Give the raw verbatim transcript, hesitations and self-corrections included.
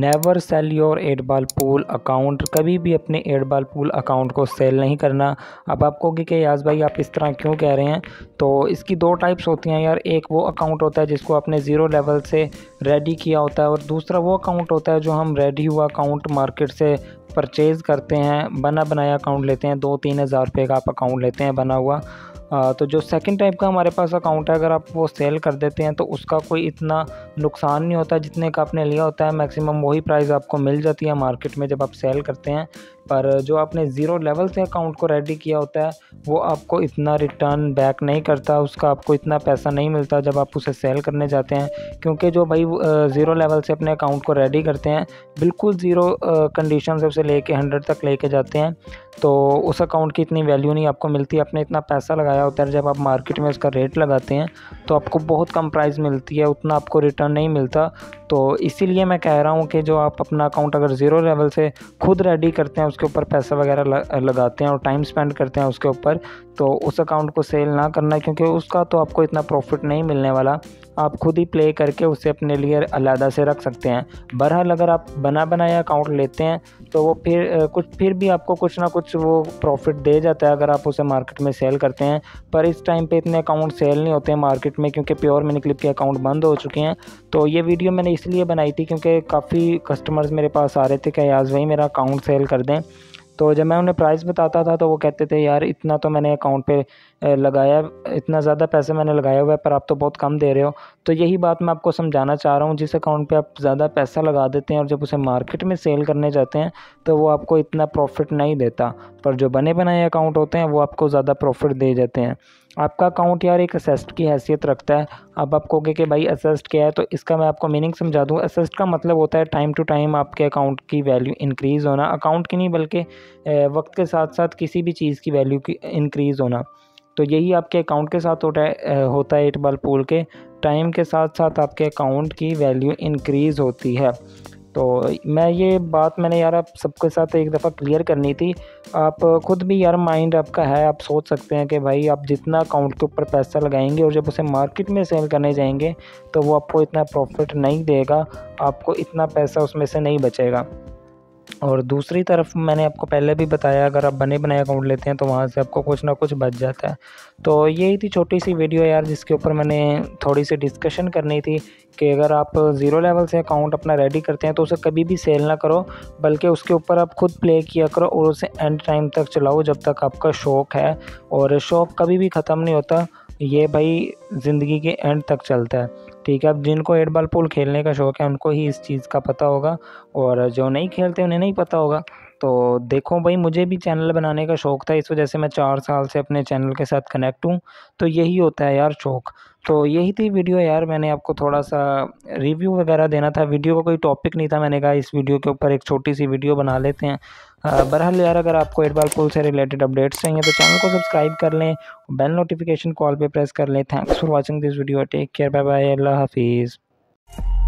Never sell your eight ball pool account. कभी भी अपने एट बॉल पूल अकाउंट को सेल नहीं करना। अब आप कहोगे कि याज भाई आप इस तरह क्यों कह रहे हैं, तो इसकी दो टाइप्स होती हैं यार। एक वो अकाउंट होता है जिसको आपने ज़ीरो लेवल से रेडी किया होता है, और दूसरा वो अकाउंट होता है जो हम रेडी हुआ अकाउंट मार्केट से परचेज़ करते हैं, बना बनाया अकाउंट लेते हैं। दो तीन हज़ार रुपये का आप अकाउंट लेते हैं बना हुआ। आ, तो जो सेकंड टाइप का हमारे पास अकाउंट है, अगर आप वो सेल कर देते हैं तो उसका कोई इतना नुकसान नहीं होता जितने का आपने लिया होता है। मैक्सिमम वही प्राइस आपको मिल जाती है मार्केट में जब आप सेल करते हैं। पर जो आपने ज़ीरो लेवल से अकाउंट को रेडी किया होता है वो आपको इतना रिटर्न बैक नहीं करता, उसका आपको इतना पैसा नहीं मिलता जब आप उसे सेल करने जाते हैं। क्योंकि जो भाई ज़ीरो लेवल से अपने अकाउंट को रेडी करते हैं, बिल्कुल ज़ीरो कंडीशन से उसे लेके हंड्रेड तक लेके जाते हैं, तो उस अकाउंट की इतनी वैल्यू नहीं आपको मिलती। आपने इतना पैसा लगाया होता है, जब आप मार्केट में उसका रेट लगाते हैं तो आपको बहुत कम प्राइस मिलती है, उतना आपको रिटर्न नहीं मिलता। तो इसीलिए मैं कह रहा हूँ कि जो आप अपना अकाउंट अगर ज़ीरो लेवल से खुद रेडी करते हैं, उसके ऊपर पैसा वगैरह लगाते हैं और टाइम स्पेंड करते हैं उसके ऊपर, तो उस अकाउंट को सेल ना करना, क्योंकि उसका तो आपको इतना प्रॉफिट नहीं मिलने वाला। आप खुद ही प्ले करके उसे अपने लिए अलग से रख सकते हैं। बहरहाल अगर आप बना बनाया अकाउंट लेते हैं तो वो फिर कुछ फिर भी आपको कुछ ना कुछ वो प्रॉफिट दे जाता है अगर आप उसे मार्केट में सेल करते हैं। पर इस टाइम पे इतने अकाउंट सेल नहीं होते हैं मार्केट में, क्योंकि प्योर मनी क्लिप के अकाउंट बंद हो चुके हैं। तो ये वीडियो मैंने इसलिए बनाई थी क्योंकि काफ़ी कस्टमर्स मेरे पास आ रहे थे कि याज भाई मेरा अकाउंट सेल कर दें। तो जब मैं उन्हें प्राइस बताता था तो वो कहते थे यार इतना तो मैंने अकाउंट पे लगाया, इतना ज़्यादा पैसा मैंने लगाया हुआ है, पर आप तो बहुत कम दे रहे हो। तो यही बात मैं आपको समझाना चाह रहा हूँ। जिस अकाउंट पे आप ज़्यादा पैसा लगा देते हैं और जब उसे मार्केट में सेल करने जाते हैं तो वो आपको इतना प्रॉफिट नहीं देता, पर जो बने बनाए अकाउंट होते हैं वो आपको ज़्यादा प्रॉफिट दे जाते हैं। आपका अकाउंट यार एक असेस्ट की हैसियत रखता है। अब आप कहोगे कि भाई असेस्ट क्या है, तो इसका मैं आपको मीनिंग समझा दूँ। असेस्ट का मतलब होता है टाइम टू टाइम आपके अकाउंट की वैल्यू इंक्रीज़ होना, अकाउंट की नहीं बल्कि वक्त के साथ साथ किसी भी चीज़ की वैल्यू की इंक्रीज़ होना। तो यही आपके अकाउंट के साथ होता है होता है एट बॉल पूल के। टाइम के साथ साथ आपके अकाउंट की वैल्यू इंक्रीज़ होती है। तो मैं ये बात मैंने यार आप सबके साथ एक दफ़ा क्लियर करनी थी। आप खुद भी यार माइंड आपका है, आप सोच सकते हैं कि भाई आप जितना अकाउंट के ऊपर पैसा लगाएंगे और जब उसे मार्केट में सेल करने जाएंगे तो वो आपको इतना प्रॉफिट नहीं देगा, आपको इतना पैसा उसमें से नहीं बचेगा। और दूसरी तरफ मैंने आपको पहले भी बताया, अगर आप बने बनाए अकाउंट लेते हैं तो वहाँ से आपको कुछ ना कुछ बच जाता है। तो यही थी छोटी सी वीडियो यार, जिसके ऊपर मैंने थोड़ी सी डिस्कशन करनी थी कि अगर आप ज़ीरो लेवल से अकाउंट अपना रेडी करते हैं तो उसे कभी भी सेल ना करो, बल्कि उसके ऊपर आप खुद प्ले किया करो और उसे एंड टाइम तक चलाओ जब तक आपका शौक़ है। और शौक़ कभी भी ख़त्म नहीं होता, ये भाई ज़िंदगी के एंड तक चलता है। ठीक है, अब जिनको एट बॉल पूल खेलने का शौक़ है उनको ही इस चीज़ का पता होगा, और जो नहीं खेलते उन्हें नहीं पता होगा। तो देखो भाई, मुझे भी चैनल बनाने का शौक़ था, इस वजह से मैं चार साल से अपने चैनल के साथ कनेक्ट हूँ। तो यही होता है यार शौक़। तो यही थी वीडियो यार, मैंने आपको थोड़ा सा रिव्यू वगैरह देना था। वीडियो का कोई टॉपिक नहीं था, मैंने कहा इस वीडियो के ऊपर एक छोटी सी वीडियो बना लेते हैं। बहरहाल यार, अगर आपको एट बॉल पूल से रिलेटेड अपडेट्स चाहिए तो चैनल को सब्सक्राइब कर लें, बेल नोटिफिकेशन कॉल पे प्रेस कर लें। Thanks for watching this video, take care, bye bye, अल्लाह हाफिज़।